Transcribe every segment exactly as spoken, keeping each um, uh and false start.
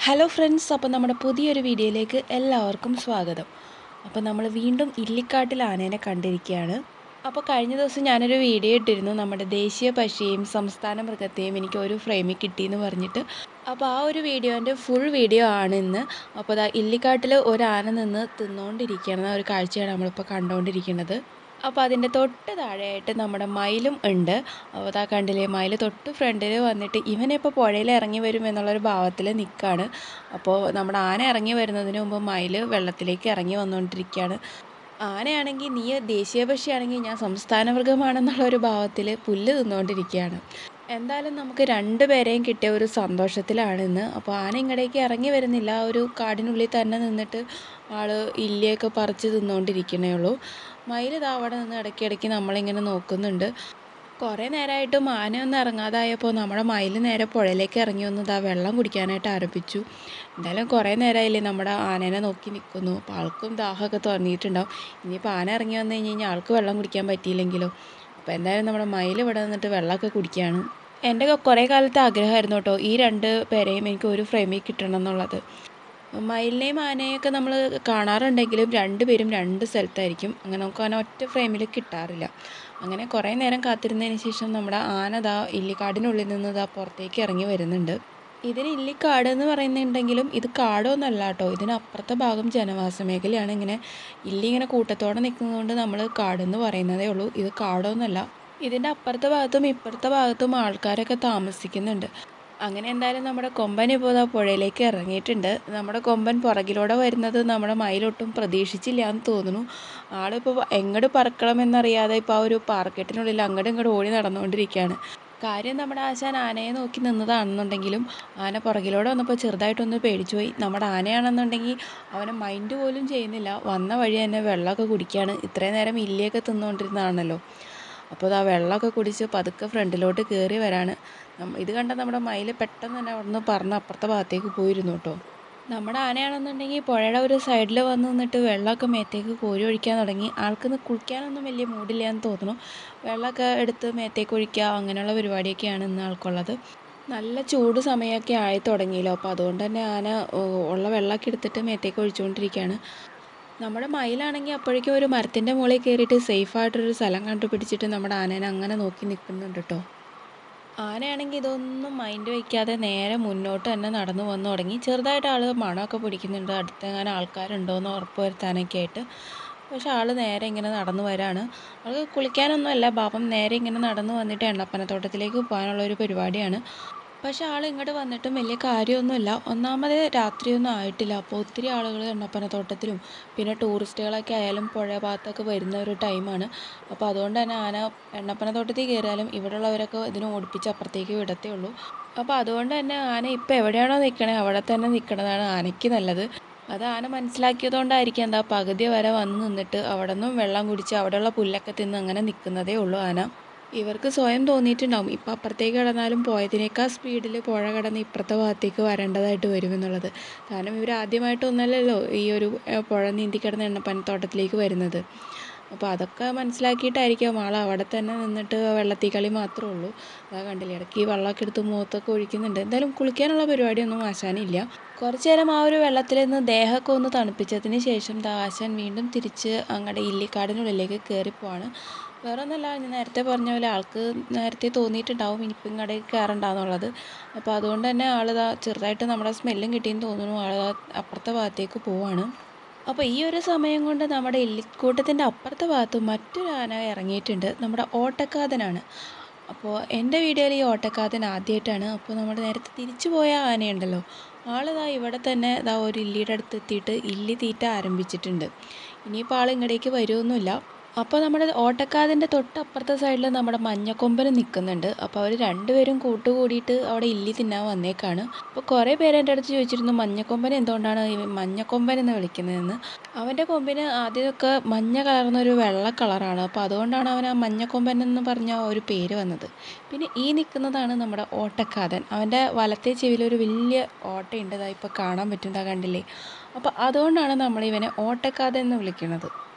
Hello friends, അപ്പോൾ നമ്മുടെ പുതിയൊരു വീഡിയോയിലേക്ക് എല്ലാവർക്കും സ്വാഗതം. അപ്പോൾ നമ്മൾ വീണ്ടും ഇല്ലിക്കാട്ടിൽ ആനേനെ കണ്ടിരിക്കുകയാണ്. അപ്പോൾ കഴിഞ്ഞ ദിവസം ഞാനൊരു വീഡിയോ ഇട്ടിരുന്നു, നമ്മുടെ ദേശീയ പക്ഷിയെയും സംസ്ഥാന മൃഗത്തെയും എനിക്ക് ഒരു ഫ്രെയിമിൽ കിട്ടിയെന്ന് പറഞ്ഞിട്ട്. അപ്പോൾ ആ ഒരു വീഡിയോൻ്റെ ഫുൾ വീഡിയോ ആണ് ഇന്ന്. അപ്പോൾ ദാ ഇല്ലിക്കാട്ടിൽ ഒരു ആന നിന്ന് തിന്നുകൊണ്ടിരിക്കുകയാണ്, ഒരു കാഴ്ചയാണ് നമ്മളിപ്പോൾ കണ്ടുകൊണ്ടിരിക്കുന്നത്. അപ്പോൾ അതിൻ്റെ തൊട്ട് താഴെയായിട്ട് നമ്മുടെ മയിലും ഉണ്ട്. അപ്പോൾ അതാ കണ്ടില്ലേ, മയിൽ തൊട്ട് ഫ്രണ്ടിൽ വന്നിട്ട് ഇവനിപ്പോൾ പുഴയിൽ ഇറങ്ങി വരും എന്നുള്ളൊരു ഭാവത്തിൽ നിൽക്കുകയാണ്. അപ്പോൾ നമ്മുടെ ആന ഇറങ്ങി വരുന്നതിന് മുമ്പ് മയിൽ വെള്ളത്തിലേക്ക് ഇറങ്ങി വന്നുകൊണ്ടിരിക്കുകയാണ്. ആനയാണെങ്കിൽ നീ ദേശീയ പക്ഷിയാണെങ്കിൽ ഞാൻ സംസ്ഥാന മൃഗമാണെന്നുള്ളൊരു ഭാവത്തിൽ പുല്ല് തിന്നുകൊണ്ടിരിക്കുകയാണ്. എന്തായാലും നമുക്ക് രണ്ട് പേരെയും കിട്ടിയ ഒരു സന്തോഷത്തിലാണ് ഇന്ന്. അപ്പോൾ ആന ഇങ്ങടേക്ക് ഇറങ്ങി വരുന്നില്ല, ഒരു കാടിനുള്ളിൽ തന്നെ നിന്നിട്ട് ആൾ ഇല്ലിയൊക്കെ പറിച്ച് തിന്നുകൊണ്ടിരിക്കണേ ഉള്ളൂ. മയിൽ ഇതാ അവിടെ നിന്ന് ഇടയ്ക്കിടയ്ക്ക് നമ്മളിങ്ങനെ നോക്കുന്നുണ്ട്. കുറേ നേരമായിട്ടും ആനയൊന്നും ഇറങ്ങാതായപ്പോൾ നമ്മുടെ മയിൽ നേരെ പുഴയിലേക്ക് ഇറങ്ങി വന്ന് ഇതാ വെള്ളം കുടിക്കാനായിട്ട് ആരംഭിച്ചു. എന്തായാലും കുറേ നേരമായില്ലേ നമ്മുടെ ആനേനെ നോക്കി നിൽക്കുന്നു. അപ്പോൾ ആൾക്കും ദാഹമൊക്കെ തുടങ്ങിയിട്ടുണ്ടാവും. ഇനിയിപ്പോൾ ആന ഇറങ്ങി വന്നു കഴിഞ്ഞ് കഴിഞ്ഞാൽ ആൾക്ക് വെള്ളം കുടിക്കാൻ പറ്റിയില്ലെങ്കിലോ. അപ്പോൾ എന്തായാലും നമ്മുടെ മയിൽ ഇവിടെ നിന്നിട്ട് വെള്ളമൊക്കെ കുടിക്കുകയാണ്. എൻ്റെ കുറേ കാലത്തെ ആഗ്രഹമായിരുന്നു കേട്ടോ ഈ രണ്ട് പേരെയും എനിക്ക് ഒരു ഫ്രെയിമിൽ കിട്ടണം എന്നുള്ളത്. മയിലിനെയും ആനയൊക്കെ നമ്മൾ കാണാറുണ്ടെങ്കിലും രണ്ടുപേരും രണ്ട് സ്ഥലത്തായിരിക്കും. അങ്ങനെ നമുക്ക് ആന ഒറ്റ ഫ്രെയിമിൽ കിട്ടാറില്ല. അങ്ങനെ കുറേ നേരം കാത്തിരുന്നതിന് ശേഷം നമ്മുടെ ആന ദാ ഇല്ലിക്കാടിനുള്ളിൽ നിന്ന് ദാ പുറത്തേക്ക് ഇറങ്ങി വരുന്നുണ്ട്. ഇതിന് ഇല്ലിക്കാട് എന്ന് പറയുന്നുണ്ടെങ്കിലും ഇത് കാടൊന്നുമല്ല കേട്ടോ, ഇതിനപ്പുറത്തെ ഭാഗം ജനവാസ മേഖലയാണ്. ഇങ്ങനെ ഇല്ലി ഇങ്ങനെ കൂട്ടത്തോടെ നിൽക്കുന്നതുകൊണ്ട് നമ്മൾ കാടെന്ന് പറയുന്നതേ ഉള്ളൂ. ഇത് കാടൊന്നുമല്ല. ഇതിൻ്റെ അപ്പുറത്തെ ഭാഗത്തും ഇപ്പുറത്തെ ഭാഗത്തും ആൾക്കാരൊക്കെ താമസിക്കുന്നുണ്ട്. അങ്ങനെ എന്തായാലും നമ്മുടെ കൊമ്പൻ ഇപ്പോൾ ഇതാ പുഴയിലേക്ക് ഇറങ്ങിയിട്ടുണ്ട്. നമ്മുടെ കൊമ്പൻ പുറകിലൂടെ വരുന്നത് നമ്മുടെ മയിലൊട്ടും പ്രതീക്ഷിച്ചില്ല എന്ന് തോന്നുന്നു. ആളിപ്പോൾ എങ്ങോട്ട് പറക്കണമെന്നറിയാതെ ഇപ്പോൾ ആ ഒരു പാർക്കറ്റിനുള്ളിൽ അങ്ങോട്ടും ഇങ്ങോട്ടും ഓടി നടന്നുകൊണ്ടിരിക്കുകയാണ്. കാര്യം നമ്മുടെ ആശാൻ ആനയെ നോക്കി നിന്നതാണെന്നുണ്ടെങ്കിലും ആന പുറകിലൂടെ വന്നപ്പോൾ ചെറുതായിട്ടൊന്ന് പേടിച്ചു പോയി. നമ്മുടെ ആനയാണെന്നുണ്ടെങ്കിൽ അവനെ മൈൻഡ് പോലും ചെയ്യുന്നില്ല, വന്ന വഴി തന്നെ വെള്ളമൊക്കെ കുടിക്കുകയാണ്. ഇത്രയും നേരം ഇല്ലിയൊക്കെ തിന്നുകൊണ്ടിരുന്നതാണല്ലോ. അപ്പോൾ അത് ആ വെള്ളമൊക്കെ കുടിച്ച് പതുക്കെ ഫ്രണ്ടിലോട്ട് കയറി വരാണ്. ഇത് കണ്ട നമ്മുടെ മയിൽ പെട്ടെന്ന് തന്നെ അവിടെ നിന്ന് പറന്ന് അപ്പുറത്തെ ഭാഗത്തേക്ക് പോയിരുന്നു കേട്ടോ. നമ്മുടെ ആനയാണെന്നുണ്ടെങ്കിൽ പുഴയുടെ ഒരു സൈഡിൽ വന്ന് നിന്നിട്ട് വെള്ളമൊക്കെ മേത്തേക്ക് കോരി ഒഴിക്കാൻ തുടങ്ങി. ആൾക്കിന്ന് കുളിക്കാനൊന്നും വലിയ മൂഡില്ല എന്ന് തോന്നുന്നു. വെള്ളമൊക്കെ എടുത്ത് മേത്തേക്ക് ഒഴിക്കുക അങ്ങനെയുള്ള പരിപാടിയൊക്കെയാണ് ഇന്ന് ആൾക്കുള്ളത്. നല്ല ചൂട് സമയമൊക്കെ ആയി തുടങ്ങിയല്ലോ. അപ്പോൾ അതുകൊണ്ട് തന്നെ ആന ഉള്ള വെള്ളമൊക്കെ എടുത്തിട്ട് മേത്തേക്ക് ഒഴിച്ചുകൊണ്ടിരിക്കുകയാണ്. നമ്മുടെ മയിലാണെങ്കിൽ അപ്പോഴേക്കും ഒരു മരത്തിൻ്റെ മുകളിൽ കയറിയിട്ട് സേഫായിട്ടൊരു സ്ഥലം കണ്ടുപിടിച്ചിട്ട് നമ്മുടെ ആനേനെ അങ്ങനെ നോക്കി നിൽക്കുന്നുണ്ട് കേട്ടോ. ആനയാണെങ്കിൽ ഇതൊന്നും മൈൻഡ് വയ്ക്കാതെ നേരെ മുന്നോട്ട് തന്നെ നടന്നു വന്നു തുടങ്ങി. ചെറുതായിട്ട് ആൾ മണമൊക്കെ പിടിക്കുന്നുണ്ട്, അടുത്തെങ്ങാനും ആൾക്കാരുണ്ടോ എന്ന് ഉറപ്പ് വരുത്താനൊക്കെ ആയിട്ട്. പക്ഷെ ആൾ നേരെ ഇങ്ങനെ നടന്നു വരാണ്. ആൾക്ക് കുളിക്കാനൊന്നുമല്ല പാപം, നേരെ ഇങ്ങനെ നടന്നു വന്നിട്ട് എണ്ണപ്പനത്തോട്ടത്തിലേക്ക് പോകാനുള്ള ഒരു പരിപാടിയാണ്. പക്ഷെ ആൾ ഇങ്ങോട്ട് വന്നിട്ടും വലിയ കാര്യമൊന്നുമില്ല. ഒന്നാമത് രാത്രിയൊന്നും ആയിട്ടില്ല. അപ്പോൾ ഒത്തിരി ആളുകൾ എണ്ണപ്പനത്തോട്ടത്തിലും പിന്നെ ടൂറിസ്റ്റുകളൊക്കെ ആയാലും പുഴ ഭാഗത്തൊക്കെ വരുന്ന ഒരു ടൈമാണ്. അപ്പോൾ അതുകൊണ്ട് തന്നെ ആന എണ്ണപ്പനത്തോട്ടത്തിൽ കയറിയാലും ഇവിടെയുള്ളവരൊക്കെ ഇതിനെ ഓടിപ്പിച്ച് അപ്പുറത്തേക്ക് വിടത്തേ ഉള്ളൂ. അപ്പോൾ അതുകൊണ്ട് തന്നെ ആന ഇപ്പോൾ എവിടെയാണോ നിൽക്കണേ അവിടെ തന്നെ നിൽക്കണതാണ് ആനയ്ക്ക് നല്ലത്. അത് ആന മനസ്സിലാക്കിയതുകൊണ്ടായിരിക്കും എന്താ പകുതി വരെ വന്ന് നിന്നിട്ട് അവിടെ നിന്നും വെള്ളം കുടിച്ച് അവിടെയുള്ള പുല്ലൊക്കെ തിന്ന് അങ്ങനെ നിൽക്കുന്നതേ ഉള്ളൂ ആന. ഇവർക്ക് സ്വയം തോന്നിയിട്ടുണ്ടാവും ഇപ്പം അപ്പുറത്തേക്ക് കടന്നാലും പോയതിനേക്കാൾ സ്പീഡിൽ പുഴ കടന്ന് ഇപ്പുറത്തെ ഭാഗത്തേക്ക് വരേണ്ടതായിട്ട് വരുമെന്നുള്ളത്. കാരണം ഇവർ ആദ്യമായിട്ടൊന്നല്ലല്ലോ ഈ ഒരു പുഴ നീന്തി കിടന്ന എണ്ണപ്പനത്തോട്ടത്തിലേക്ക് വരുന്നത്. അപ്പോൾ അതൊക്കെ മനസ്സിലാക്കിയിട്ടായിരിക്കും ആൾ അവിടെ തന്നെ നിന്നിട്ട് വെള്ളത്തിൽ കളി മാത്രമേ ഉള്ളൂ. അതാ കണ്ടില്ലേ, ഇടയ്ക്ക് ഈ വെള്ളമൊക്കെ എടുത്ത് മുഖത്തൊക്കെ ഒഴിക്കുന്നുണ്ട്. എന്തായാലും കുളിക്കാനുള്ള പരിപാടിയൊന്നും ആശാനില്ല. കുറച്ചു നേരം ആ ഒരു വെള്ളത്തിൽ നിന്ന് ദേഹമൊക്കെ ഒന്ന് തണുപ്പിച്ചതിന് ശേഷം ആശാൻ വീണ്ടും തിരിച്ച് അങ്ങടെ ഇല്ലിക്കാടിനുള്ളിലേക്ക് കയറിപ്പോവാണ്. വേറെ ഒന്നല്ല, ഞാൻ നേരത്തെ പറഞ്ഞ പോലെ ആൾക്ക് നേരത്തെ തോന്നിയിട്ടുണ്ടാവും ഇനിയിപ്പോൾ ഇങ്ങടെ കയറണ്ടാന്നുള്ളത്. അപ്പോൾ അതുകൊണ്ട് തന്നെ ആൾ ചെറുതായിട്ട് നമ്മുടെ സ്മെല്ലും കിട്ടിയെന്ന് തോന്നുന്നു. ആൾ അപ്പുറത്തെ ഭാഗത്തേക്ക് പോവാണ്. അപ്പോൾ ഈ ഒരു സമയം കൊണ്ട് നമ്മുടെ ഇല്ലിക്കൂട്ടത്തിൻ്റെ അപ്പുറത്തെ ഭാഗത്ത് മറ്റൊരു ആന ഇറങ്ങിയിട്ടുണ്ട്. നമ്മുടെ ഓട്ടക്കാതനാണ്. അപ്പോൾ എൻ്റെ വീഡിയോയിൽ ഈ ഓട്ടക്കാതൻ ആദ്യമായിട്ടാണ്. അപ്പോൾ നമ്മുടെ നേരത്തെ തിരിച്ചു പോയ ആനയുണ്ടല്ലോ, ആളിതാ ഇവിടെ തന്നെ ഇതാ ഒരു ഇല്ലിയുടെ അടുത്ത് എത്തിയിട്ട് ഇല്ലി തീറ്റ ആരംഭിച്ചിട്ടുണ്ട്. ഇനിയിപ്പോൾ ആൾ ഇങ്ങടേക്ക് വരുമൊന്നുമില്ല. അപ്പോൾ നമ്മുടെ ഓട്ടക്കാതിൻ്റെ തൊട്ടപ്പുറത്തെ സൈഡിൽ നമ്മുടെ മഞ്ഞക്കൊമ്പൻ നിൽക്കുന്നുണ്ട്. അപ്പോൾ അവർ രണ്ടുപേരും കൂട്ടുകൂടിയിട്ട് അവിടെ ഇല്ലി തിന്നാൻ വന്നേക്കാണ്. അപ്പോൾ കുറേ പേര് എൻ്റെ അടുത്ത് ചോദിച്ചിരുന്നു മഞ്ഞക്കൊമ്പൻ എന്തുകൊണ്ടാണ് ഈ മഞ്ഞക്കൊമ്പൻ എന്ന് വിളിക്കുന്നതെന്ന്. അവൻ്റെ കൊമ്പിന് ആദ്യമൊക്കെ മഞ്ഞ കലർന്നൊരു വെള്ള കളറാണ്. അപ്പോൾ അതുകൊണ്ടാണ് അവൻ ആ മഞ്ഞക്കൊമ്പൻ എന്ന് പറഞ്ഞ ഒരു പേര് വന്നത്. പിന്നെ ഈ നിൽക്കുന്നതാണ് നമ്മുടെ ഓട്ടക്കാതൻ. അവൻ്റെ വലത്തെ ചെവിയിലൊരു വലിയ ഓട്ടയുണ്ട്, ഇതാ ഇപ്പോൾ കാണാൻ പറ്റും, ഇതാ കണ്ടില്ലേ. അപ്പോൾ അതുകൊണ്ടാണ് നമ്മളിവനെ ഓട്ടക്കാതൻ എന്ന് വിളിക്കുന്നത്.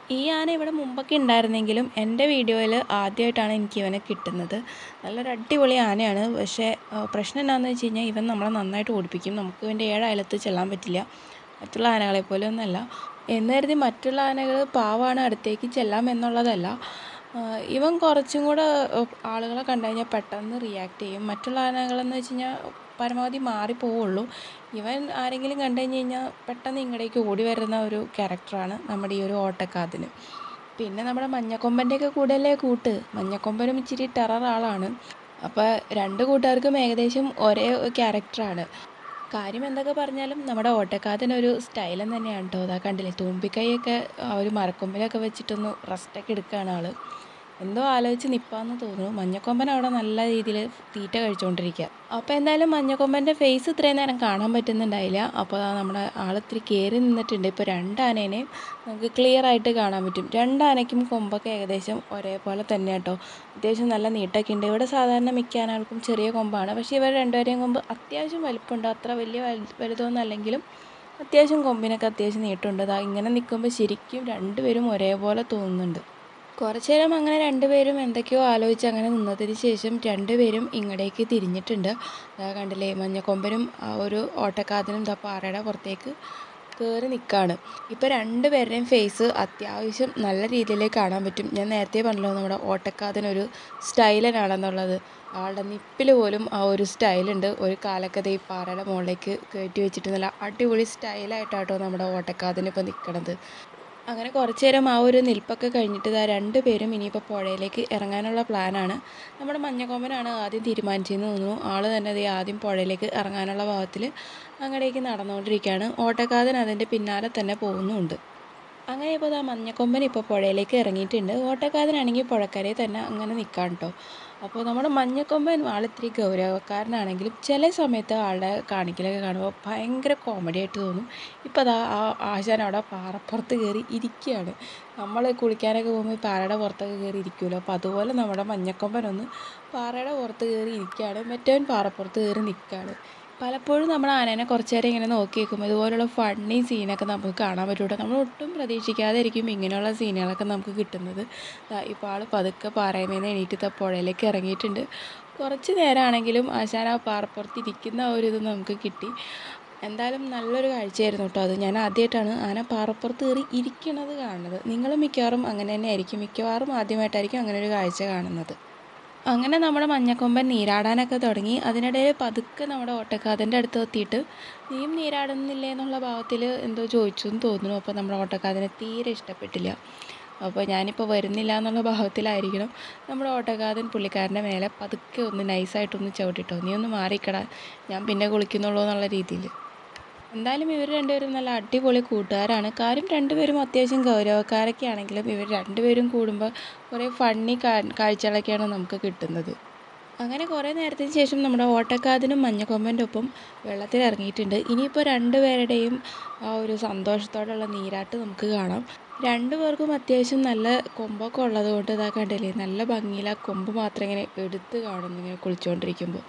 ഈ ആന ഇവിടെ മുമ്പൊക്കെ ഉണ്ടായിരുന്നെങ്കിലും എൻ്റെ വീഡിയോയിൽ ആദ്യമായിട്ടാണ് എനിക്ക് ഇവനെ കിട്ടുന്നത്. നല്ലൊരു അടിപൊളി ആനയാണ്. പക്ഷേ പ്രശ്നം എന്താണെന്ന് വെച്ച് കഴിഞ്ഞാൽ ഇവൻ നമ്മളെ നന്നായിട്ട് ഓടിപ്പിക്കും. നമുക്ക് ഇവൻ്റെ ഏഴ് അയലത്ത് ചെല്ലാൻ പറ്റില്ല. മറ്റുള്ള ആനകളെ പോലെ ഒന്നല്ല. എന്ന് കരുതി മറ്റുള്ള ആനകൾ പാവാണ് അടുത്തേക്ക് ചെല്ലാം എന്നുള്ളതല്ല. ഇവൻ കുറച്ചും കൂടെ ആളുകളെ കണ്ടു കഴിഞ്ഞാൽ പെട്ടെന്ന് റിയാക്ട് ചെയ്യും. മറ്റുള്ള ആനകളെന്ന് വെച്ച് കഴിഞ്ഞാൽ പരമാവധി മാറിപ്പോവുള്ളൂ. ഇവൻ ആരെങ്കിലും കണ്ടു കഴിഞ്ഞ് കഴിഞ്ഞാൽ പെട്ടെന്ന് ഇങ്ങടേക്ക് ഓടി വരുന്ന ഒരു ക്യാരക്ടറാണ് നമ്മുടെ ഈ ഒരു ഓട്ടക്കാതിന്. പിന്നെ നമ്മുടെ മഞ്ഞക്കൊമ്പൻ്റെയൊക്കെ കൂടെയല്ലേ കൂട്ട്. മഞ്ഞക്കൊമ്പനും ഇച്ചിരി ടെറർ ആളാണ്. അപ്പോൾ രണ്ട് കൂട്ടുകാർക്കും ഏകദേശം ഒരേ ക്യാരക്ടറാണ്. കാര്യം എന്തൊക്കെ പറഞ്ഞാലും നമ്മുടെ ഓട്ടക്കാതിനൊരു സ്റ്റൈലും തന്നെയാണ് കേട്ടോ. അതാ കണ്ടില്ലേ, തുമ്പിക്കൈയൊക്കെ ആ ഒരു മരക്കൊമ്പിലൊക്കെ വെച്ചിട്ടൊന്ന് റെസ്റ്റൊക്കെ എടുക്കുകയാണ് ആൾ. എന്തോ ആലോചിച്ച് നിൽപ്പാന്ന് തോന്നുന്നു. മഞ്ഞക്കൊമ്പൻ അവിടെ നല്ല രീതിയിൽ തീറ്റ കഴിച്ചുകൊണ്ടിരിക്കുക. അപ്പോൾ എന്തായാലും മഞ്ഞക്കൊമ്പൻ്റെ ഫേസ് ഇത്രയും നേരം കാണാൻ പറ്റുന്നുണ്ടായില്ല. അപ്പോൾ നമ്മുടെ ആൾ ഇത്തിരി കയറി നിന്നിട്ടുണ്ട്. ഇപ്പോൾ രണ്ട് ആനേനെയും നമുക്ക് ക്ലിയർ ആയിട്ട് കാണാൻ പറ്റും. രണ്ട് ആനയ്ക്കും കൊമ്പൊക്കെ ഏകദേശം ഒരേപോലെ തന്നെ കേട്ടോ. അത്യാവശ്യം നല്ല നീട്ടൊക്കെ ഉണ്ട്. ഇവിടെ സാധാരണ മിക്ക ആനകൾക്കും ചെറിയ കൊമ്പാണ്. പക്ഷേ ഇവർ രണ്ടുപേരെയും കൊമ്പ് അത്യാവശ്യം വലിപ്പമുണ്ട്. അത്ര വലിയ വലുതൊന്നും അല്ലെങ്കിലും അത്യാവശ്യം കൊമ്പിനൊക്കെ അത്യാവശ്യം നീട്ടമുണ്ട്. അതാ ഇങ്ങനെ നിൽക്കുമ്പോൾ ശരിക്കും രണ്ടുപേരും ഒരേപോലെ തോന്നുന്നുണ്ട്. കുറച്ച് നേരം അങ്ങനെ രണ്ടുപേരും എന്തൊക്കെയോ ആലോചിച്ച് അങ്ങനെ നിന്നതിന് ശേഷം രണ്ടുപേരും ഇങ്ങടേക്ക് തിരിഞ്ഞിട്ടുണ്ട്. അതാ കണ്ടില്ലേ, മഞ്ഞക്കൊമ്പനും ആ ഒരു ഓട്ടക്കാതിനും ഇതാ പാറയുടെ പുറത്തേക്ക് കയറി നിൽക്കുകയാണ്. ഇപ്പോൾ രണ്ടുപേരുടെയും ഫേസ് അത്യാവശ്യം നല്ല രീതിയിൽ കാണാൻ പറ്റും. ഞാൻ നേരത്തെ പറഞ്ഞല്ലോ നമ്മുടെ ഓട്ടക്കാതിനൊരു സ്റ്റൈലനാണെന്നുള്ളത്. ആളുടെ നിപ്പിൽ പോലും ആ ഒരു സ്റ്റൈലുണ്ട്. ഒരു കാലൊക്കെ ഈ പാറയുടെ മുകളിലേക്ക് കയറ്റി വെച്ചിട്ട് നല്ല അടിപൊളി സ്റ്റൈലായിട്ടാട്ടോ നമ്മുടെ ഓട്ടക്കാതിന് ഇപ്പോൾ നിൽക്കണത്. അങ്ങനെ കുറച്ച് നേരം ആ ഒരു നിൽപ്പൊക്കെ കഴിഞ്ഞിട്ട് ഇതാ രണ്ട് പേരും ഇനിയിപ്പോൾ പുഴയിലേക്ക് ഇറങ്ങാനുള്ള പ്ലാനാണ്. നമ്മുടെ മഞ്ഞക്കൊമ്പനാണ് ആദ്യം തീരുമാനിച്ചതെന്ന് തോന്നുന്നു. ആൾ തന്നെ അത് ആദ്യം പുഴയിലേക്ക് ഇറങ്ങാനുള്ള ഭാഗത്തിൽ അങ്ങടേക്ക് നടന്നുകൊണ്ടിരിക്കുകയാണ്. ഓട്ടക്കാതൻ അതിൻ്റെ പിന്നാലെ തന്നെ പോകുന്നുമുണ്ട്. അങ്ങനെ ഇപ്പോൾ ഇതാ മഞ്ഞക്കൊമ്പൻ ഇപ്പോൾ പുഴയിലേക്ക് ഇറങ്ങിയിട്ടുണ്ട്. ഓട്ടക്കാതനാണെങ്കിൽ പുഴക്കരയിൽ തന്നെ അങ്ങനെ നിൽക്കാം കേട്ടോ. അപ്പോൾ നമ്മുടെ മഞ്ഞക്കൊമ്പൻ ആളിത്തിരി ഗൗരവക്കാരനാണെങ്കിലും ചില സമയത്ത് ആളുടെ കാണിക്കലൊക്കെ കാണുമ്പോൾ ഭയങ്കര കോമഡി ആയിട്ട് തോന്നും. ഇപ്പോൾ അതാ ആ ആശാൻ അവിടെ പാറപ്പുറത്ത് കയറി ഇരിക്കുകയാണ്. നമ്മൾ കുളിക്കാനൊക്കെ പോകുമ്പോൾ പാറയുടെ പുറത്തൊക്കെ കയറി ഇരിക്കുമല്ലോ. അപ്പോൾ അതുപോലെ നമ്മുടെ മഞ്ഞക്കൊമ്പനൊന്ന് പാറയുടെ പുറത്ത് കയറി ഇരിക്കുകയാണ്. മറ്റവൻ പാറപ്പുറത്ത് കയറി നിൽക്കുകയാണ്. പലപ്പോഴും നമ്മൾ ആനേനെ കുറച്ച് നേരം ഇങ്ങനെ നോക്കി നിൽക്കുമ്പോൾ ഇതുപോലുള്ള ഫണ്ണി സീനൊക്കെ നമുക്ക് കാണാൻ പറ്റും. നമ്മൾ ഒട്ടും പ്രതീക്ഷിക്കാതെ ആയിരിക്കും ഇങ്ങനെയുള്ള സീനുകളൊക്കെ നമുക്ക് കിട്ടുന്നത്. ഇപ്പോൾ ആൾ പതുക്കെ പാറയമേന്ന് എണീറ്റ് പുഴയിലേക്ക് ഇറങ്ങിയിട്ടുണ്ട്. കുറച്ച് നേരമാണെങ്കിലും ആശാൻ ആ പാറപ്പുറത്ത് ഇരിക്കുന്ന ആ ഒരു ഇത് നമുക്ക് കിട്ടി. എന്തായാലും നല്ലൊരു കാഴ്ചയായിരുന്നു കേട്ടോ അത്. ഞാൻ ആദ്യമായിട്ടാണ് ആന പാറപ്പുറത്ത് കയറി ഇരിക്കുന്നത് കാണുന്നത്. നിങ്ങൾ മിക്കവാറും അങ്ങനെ തന്നെ ആയിരിക്കും. മിക്കവാറും ആദ്യമായിട്ടായിരിക്കും അങ്ങനെ ഒരു കാഴ്ച കാണുന്നത്. അങ്ങനെ നമ്മുടെ മഞ്ഞക്കൊമ്പൻ നീരാടാനൊക്കെ തുടങ്ങി. അതിനിടയിൽ പതുക്കെ നമ്മുടെ ഓട്ടക്കാതിൻ്റെ അടുത്ത് എത്തിയിട്ട് നീയും നീരാടുന്നില്ലേ എന്നുള്ള ഭാവത്തിൽ എന്തോ ചോദിച്ചു എന്ന് തോന്നുന്നു. അപ്പോൾ നമ്മുടെ ഓട്ടക്കാതിനെ തീരെ ഇഷ്ടപ്പെട്ടില്ല. അപ്പോൾ ഞാനിപ്പോൾ വരുന്നില്ല എന്നുള്ള ഭാവത്തിലായിരിക്കണം നമ്മുടെ ഓട്ടക്കാതൻ പുള്ളിക്കാരൻ്റെ മേലെ പതുക്കെ ഒന്ന് നൈസായിട്ടൊന്ന് ചവിട്ടിട്ടോ, നീ ഒന്ന് മാറിക്കടാ, ഞാൻ പിന്നെ കുളിക്കുന്നുള്ളൂ എന്നുള്ള രീതിയിൽ. എന്തായാലും ഇവർ രണ്ടുപേരും നല്ല അടിപൊളി കൂട്ടുകാരാണ്. കാര്യം രണ്ടുപേരും അത്യാവശ്യം ഗൗരവക്കാരൊക്കെ ആണെങ്കിലും ഇവർ രണ്ടുപേരും കൂടുമ്പോൾ കുറേ ഫണ്ണി കാഴ്ചകളൊക്കെയാണ് നമുക്ക് കിട്ടുന്നത്. അങ്ങനെ കുറേ നേരത്തിന് ശേഷം നമ്മുടെ ഓട്ടക്കാതിനും മഞ്ഞക്കൊമ്പൻ്റെ ഒപ്പം വെള്ളത്തിൽ ഇറങ്ങിയിട്ടുണ്ട്. ഇനിയിപ്പോൾ രണ്ടുപേരുടെയും ആ ഒരു സന്തോഷത്തോടുള്ള നീരാട്ട് നമുക്ക് കാണാം. രണ്ടു പേർക്കും അത്യാവശ്യം നല്ല കൊമ്പൊക്കെ ഉള്ളത് കൊണ്ട് ഇതാ കണ്ടില്ലേ, നല്ല ഭംഗിയിൽ ആ കൊമ്പ് മാത്രം ഇങ്ങനെ എടുത്ത് കാണുന്നു ഇങ്ങനെ കുളിച്ചുകൊണ്ടിരിക്കുമ്പോൾ.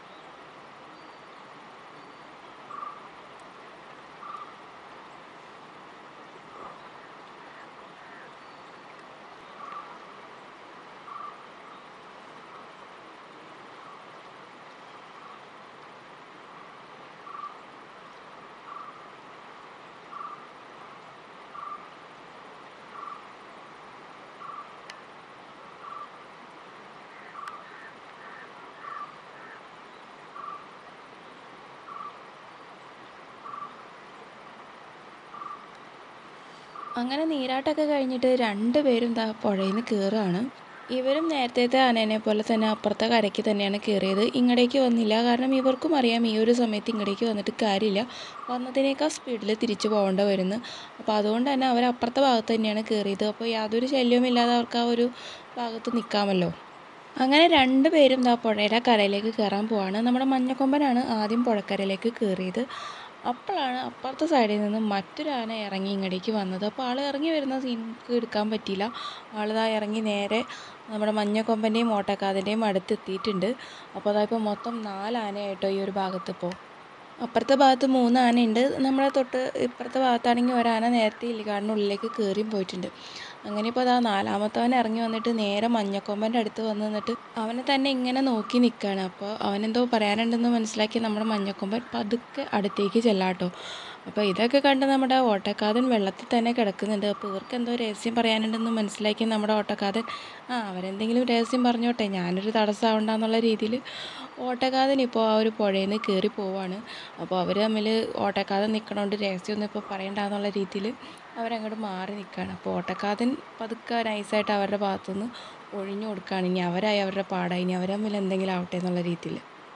അങ്ങനെ നീരാട്ടമൊക്കെ കഴിഞ്ഞിട്ട് രണ്ടുപേരും ദാ പുഴയിൽ നിന്ന് കയറുകയാണ്. ഇവരും നേരത്തെ ആനേനെ പോലെ തന്നെ അപ്പുറത്തെ കരയ്ക്ക് തന്നെയാണ് കയറിയത്. ഇങ്ങടേക്ക് വന്നില്ല. കാരണം ഇവർക്കും അറിയാം ഈ ഒരു സമയത്ത് ഇങ്ങടേക്ക് വന്നിട്ട് കാര്യമില്ല, വന്നതിനേക്കാൾ സ്പീഡിൽ തിരിച്ചു പോകേണ്ട വരുന്നു. അപ്പോൾ അതുകൊണ്ട് തന്നെ അവർ അപ്പുറത്തെ ഭാഗത്ത് തന്നെയാണ് കയറിയത്. അപ്പോൾ യാതൊരു ശല്യവും ഇല്ലാതെ അവർക്ക് ആ ഒരു ഭാഗത്ത് നിൽക്കാമല്ലോ. അങ്ങനെ രണ്ടുപേരും ദാ പുഴയുടെ കരയിലേക്ക് കയറാൻ പോവാണ്. നമ്മുടെ മഞ്ഞക്കൊമ്പനാണ് ആദ്യം പുഴക്കരയിലേക്ക് കയറിയത്. അപ്പോഴാണ് അപ്പുറത്തെ സൈഡിൽ നിന്ന് മറ്റൊരു ആന ഇറങ്ങി ഇങ്ങടേക്ക് വന്നത്. അപ്പോൾ ആൾ ഇറങ്ങി വരുന്ന സീൻക്ക് എടുക്കാൻ പറ്റിയില്ല. ആളിതാ ഇറങ്ങി നേരെ നമ്മുടെ മഞ്ഞക്കൊമ്പൻ്റെയും ഓട്ടക്കാതിൻ്റെയും അടുത്തെത്തിയിട്ടുണ്ട്. അപ്പോൾ അതാ ഇപ്പോൾ മൊത്തം നാല് ആനയായിട്ടോ ഈ ഒരു ഭാഗത്ത്. ഇപ്പോൾ അപ്പുറത്തെ ഭാഗത്ത് മൂന്ന് ആനയുണ്ട്. നമ്മളെ തൊട്ട് ഇപ്പുറത്തെ ഭാഗത്താണെങ്കിൽ ഒരാന നേരത്തെ ഇല്ലിക്കാടിനുള്ളിലേക്ക് കയറിയും പോയിട്ടുണ്ട്. അങ്ങനെ ഇപ്പോൾ അതാ നാലാമത്തവൻ ഇറങ്ങി വന്നിട്ട് നേരെ മഞ്ഞക്കൊമ്പൻ്റെ അടുത്ത് വന്ന് നിന്നിട്ട് അവനെ തന്നെ ഇങ്ങനെ നോക്കി നിൽക്കുകയാണ്. അപ്പോൾ അവനെന്തോ പറയാനുണ്ടെന്ന് മനസ്സിലാക്കി നമ്മുടെ മഞ്ഞക്കൊമ്പൻ പതുക്കെ അടുത്തേക്ക് ചെല്ലാട്ടോ. അപ്പോൾ ഇതൊക്കെ കണ്ട് നമ്മുടെ ഓട്ടക്കാതൻ വെള്ളത്തിൽ തന്നെ കിടക്കുന്നുണ്ട്. അപ്പോൾ ഇവർക്ക് എന്തോ രഹസ്യം പറയാനുണ്ടെന്ന് മനസ്സിലാക്കി നമ്മുടെ ഓട്ടക്കാതൻ ആ അവരെന്തെങ്കിലും രഹസ്യം പറഞ്ഞോട്ടെ, ഞാനൊരു തടസ്സമാവണ്ടെന്നുള്ള രീതിയിൽ ഓട്ടക്കാതൻ ഇപ്പോൾ ആ ഒരു പുഴയിൽ നിന്ന് കയറി പോവാണ്. അപ്പോൾ അവർ തമ്മിൽ ഓട്ടക്കാതൻ നിൽക്കണോണ്ട് രഹസ്യമൊന്നും ഇപ്പോൾ പറയണ്ടെന്നുള്ള രീതിയിൽ അവരങ്ങോട്ട് മാറി നിൽക്കുകയാണ്. അപ്പോൾ ഓട്ടക്കാതൻ പതുക്കെ നൈസായിട്ട് അവരുടെ ഭാഗത്തുനിന്ന് ഒഴിഞ്ഞു കൊടുക്കുകയാണ്. ഇനി അവരായി അവരുടെ പാടായി, ഇനി അവർ തമ്മിൽ എന്തെങ്കിലും ആവട്ടെ എന്നുള്ള രീതിയിൽ.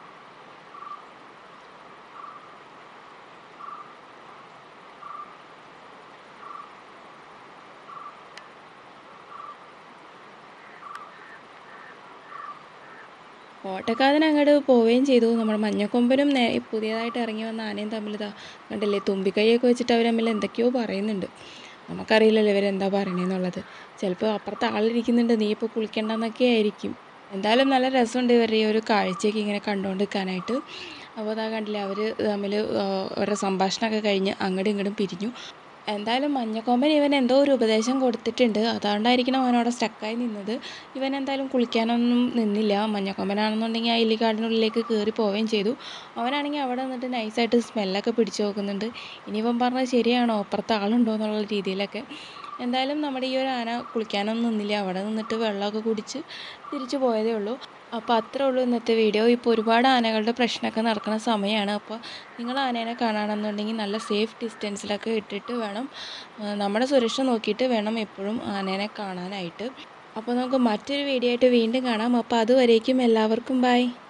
ഓട്ടക്കാരൻ അങ്ങോട്ട് പോവുകയും ചെയ്തു. നമ്മുടെ മഞ്ഞക്കൊമ്പനും നേ പുതിയതായിട്ട് ഇറങ്ങി വന്ന ആനയും തമ്മിൽ ഇതാ കണ്ടില്ലേ, തുമ്പിക്കൈയൊക്കെ വെച്ചിട്ട് അവർ തമ്മിൽ എന്തൊക്കെയോ പറയുന്നുണ്ട്. നമുക്കറിയില്ലല്ലോ ഇവരെന്താ പറയണേന്നുള്ളത്. ചിലപ്പോൾ അപ്പുറത്ത് ആളിരിക്കുന്നുണ്ട്, നീ ഇപ്പോൾ കുളിക്കണ്ടെന്നൊക്കെ ആയിരിക്കും. എന്തായാലും നല്ല രസമുണ്ട് ഇവരുടെ ഈ ഒരു കാഴ്ചയൊക്കെ ഇങ്ങനെ കണ്ടുകൊണ്ടിരിക്കാനായിട്ട്. അപ്പോൾ അതാ കണ്ടില്ലേ, അവർ തമ്മിൽ അവരുടെ സംഭാഷണമൊക്കെ കഴിഞ്ഞ് അങ്ങോട്ടും ഇങ്ങോട്ടും പിരിഞ്ഞു. എന്തായാലും മഞ്ഞക്കൊമ്പൻ ഇവൻ എന്തോ ഒരു ഉപദേശം കൊടുത്തിട്ടുണ്ട്, അതുകൊണ്ടായിരിക്കണം അവനവിടെ സ്റ്റക്കായി നിന്നത്. ഇവൻ എന്തായാലും കുളിക്കാനൊന്നും നിന്നില്ല. മഞ്ഞക്കൊമ്പനാണെന്നുണ്ടെങ്കിൽ ആ എല്ലിക്കാടിനുള്ളിലേക്ക് കയറി പോവുകയും ചെയ്തു. അവനാണെങ്കിൽ അവിടെ നിന്നിട്ട് നൈസായിട്ട് സ്മെല്ലൊക്കെ പിടിച്ച് നോക്കുന്നുണ്ട്. ഇനിയിപ്പം പറഞ്ഞത് ശരിയാണോ, അപ്പുറത്ത് ആളുണ്ടോ എന്നുള്ള രീതിയിലൊക്കെ. എന്തായാലും നമ്മുടെ ഈ ഒരു ആന കുളിക്കാനൊന്നും നിന്നില്ല, അവിടെ നിന്നിട്ട് വെള്ളമൊക്കെ കുടിച്ച് തിരിച്ചു പോയതേ ഉള്ളൂ. അപ്പോൾ അത്രേ ഉള്ളൂ ഇന്നത്തെ വീഡിയോ. ഇപ്പോൾ ഒരുപാട് ആനകളുടെ പ്രശ്നമൊക്കെ നടക്കുന്ന സമയമാണ്. അപ്പോൾ നിങ്ങൾ ആനേനെ കാണുകയാണെന്നുണ്ടെങ്കിൽ നല്ല സേഫ് ഡിസ്റ്റൻസിലൊക്കെ ഇട്ടിട്ട് വേണം, നമ്മുടെ സുരക്ഷ നോക്കിയിട്ട് വേണം എപ്പോഴും ആനേനെ കാണാനായിട്ട്. അപ്പോൾ നമുക്ക് മറ്റൊരു വീഡിയോ ആയിട്ട് വീണ്ടും കാണാം. അപ്പോൾ അതുവരേക്കും എല്ലാവർക്കും ബൈ.